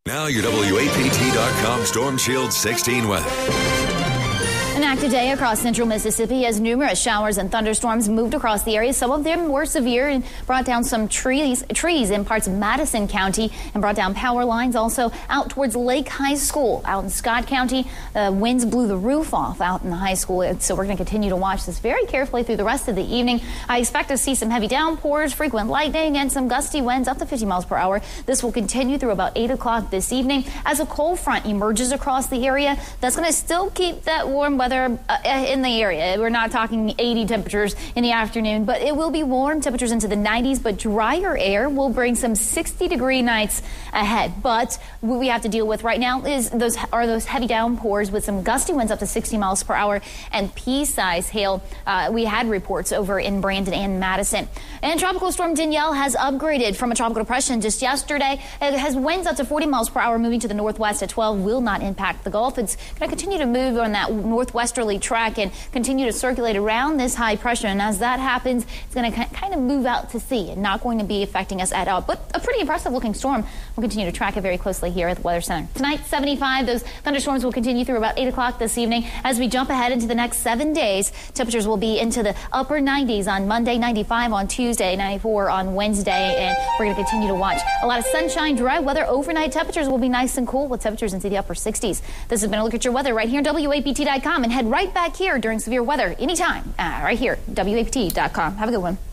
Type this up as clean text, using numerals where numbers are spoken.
Now your WAPT.com Storm Shield 16 weather. An active day across central Mississippi as numerous showers and thunderstorms moved across the area. Some of them were severe and brought down some trees in parts of Madison County and brought down power lines. Also out towards Lake High School out in Scott County. The winds blew the roof off out in the high school. So we're going to continue to watch this very carefully through the rest of the evening. I expect to see some heavy downpours, frequent lightning, and some gusty winds up to 50 miles per hour. This will continue through about 8 o'clock this evening as a cold front emerges across the area. That's going to still keep that warm weather in the area. We're not talking 80 temperatures in the afternoon, but it will be warm temperatures into the 90s, but drier air will bring some 60-degree nights ahead. But what we have to deal with right now is those heavy downpours with some gusty winds up to 60 miles per hour and pea-sized hail. We had reports over in Brandon and Madison. And Tropical Storm Danielle has upgraded from a tropical depression just yesterday. It has winds up to 40 miles per hour moving to the northwest at 12, will not impact the Gulf. It's going to continue to move on that northwesterly track and continue to circulate around this high pressure. And as that happens, it's going to kind of move out to sea and not going to be affecting us at all. But a pretty impressive looking storm. We'll continue to track it very closely here at the Weather Center. Tonight, 75. Those thunderstorms will continue through about 8 o'clock this evening. As we jump ahead into the next 7 days, temperatures will be into the upper 90s on Monday, 95 on Tuesday, 94 on Wednesday. And we're going to continue to watch a lot of sunshine, dry weather. Overnight temperatures will be nice and cool with temperatures into the upper 60s. This has been a look at your weather right here on WAPT.com, and head right back here during severe weather anytime right here, WAPT.com. Have a good one.